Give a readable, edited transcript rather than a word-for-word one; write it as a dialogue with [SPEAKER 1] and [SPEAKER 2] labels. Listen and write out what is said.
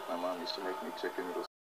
[SPEAKER 1] My mom used to make me chicken noodle